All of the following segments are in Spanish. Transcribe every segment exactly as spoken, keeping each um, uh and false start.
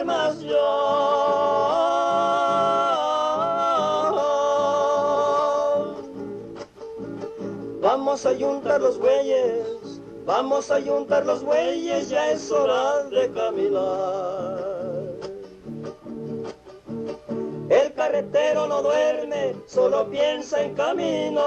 poder más yo. Vamos a juntar los bueyes, vamos a juntar los bueyes, ya es hora de caminar. El carretero no duerme, solo piensa en caminar.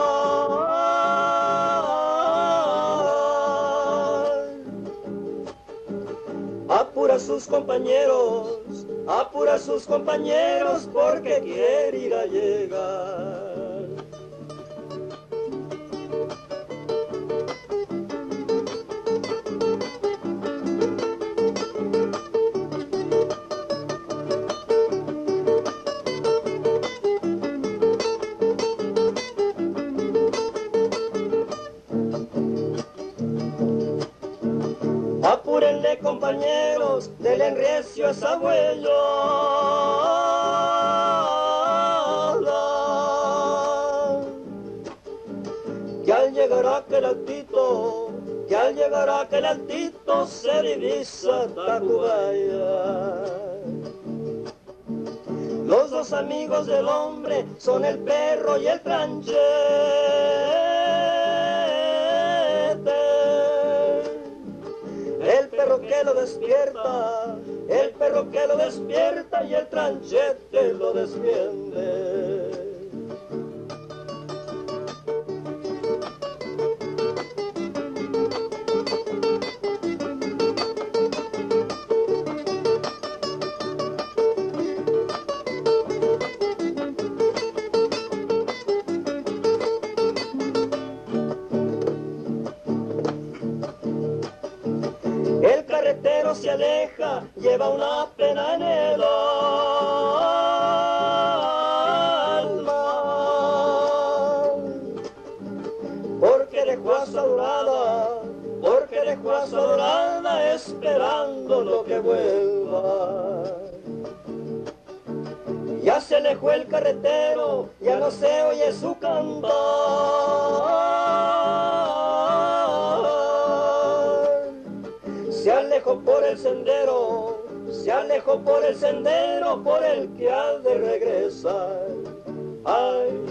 Apura a sus compañeros, apura a sus compañeros porque quiere ir a llegar. Apúrenle, compañeros, del enrecio a esa huella. Que al llegar a aquel altito, que al llegar a aquel altito se divisa Tacubaya. Los dos amigos del hombre son el perro y el tranchete. El perro que lo despierta, el perro que lo despierta y el tranchete lo defiende. El carretero se aleja, lleva una pena en el alma, porque dejó a su adorada, porque dejó a su adorada esperando lo que vuelva. Ya se alejó el carretero, ya no se oye su cantar. Se alejó por el sendero, se alejó por el sendero por el que ha de regresar. Ay,